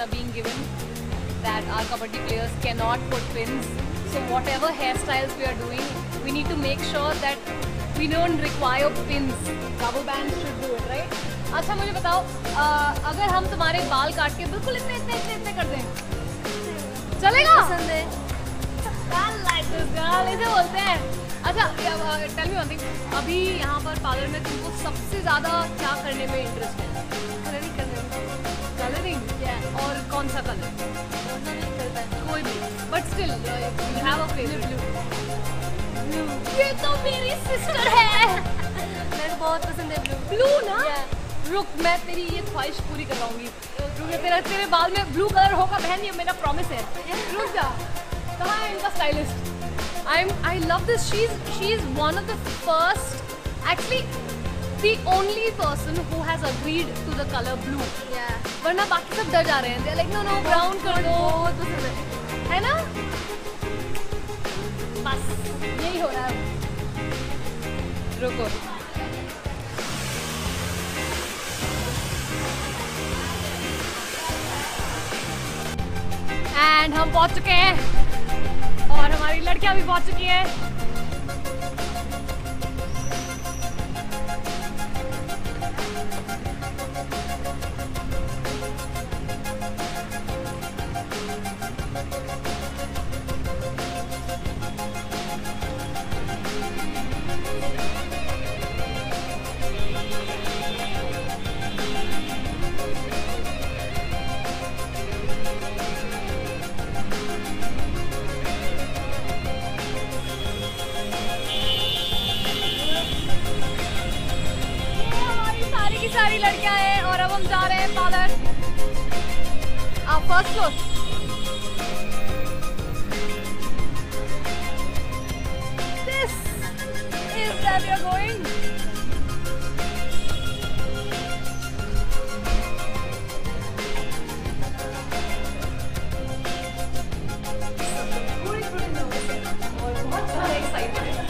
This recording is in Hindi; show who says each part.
Speaker 1: are being given that our kabaddi players cannot put pins. So whatever hairstyles we are doing, we need to make sure that we don't require pins. Rubber bands should do it, right? अच्छा मुझे बताओ, अगर हम तुम्हारे बाल काट के बिल्कुल इतने इतने इतने इतने कर दें, चलेगा? पसंद है। I like this girl, इसे बोलते हैं। अच्छा, tell me one thing, अभी यहाँ पर पार्लर में तुमको सबसे ज़्यादा क्या करने में इंटरेस्ट है? कलरिंग करने में। कलरिंग? और कौन सा कलर? कोई भी, but still you have a favorite. Blue. ये तो मेरी सिस्टर है। मेरे को बहुत पसंद है ब्लू। ब्लू ना? रुक, मैं तेरी ये ख्वाहिश पूरी करवाऊंगी। तेरे बाल में ब्लू कलर होगा बहन, ये मेरा प्रॉमिस है। रुक जा। कहाँ है इनका stylist? I love this. She is one of the first, actually the only person who has agreed to the color blue. Yeah. वरना बाकी सब डर जा रहे हैं। They're like no brown कर दो। बहुत पसंद है ना? बस यही हो रहा है। रुको। एंड हम पहुंच चुके हैं और हमारी लड़कियां भी पहुंच चुकी हैं। सारी लड़कियां हैं और अब हम जा रहे हैं पार्लर। आप first floor. This is where we are going. पूरी नर्वस है और बहुत ज़्यादा एक्साइटेड है।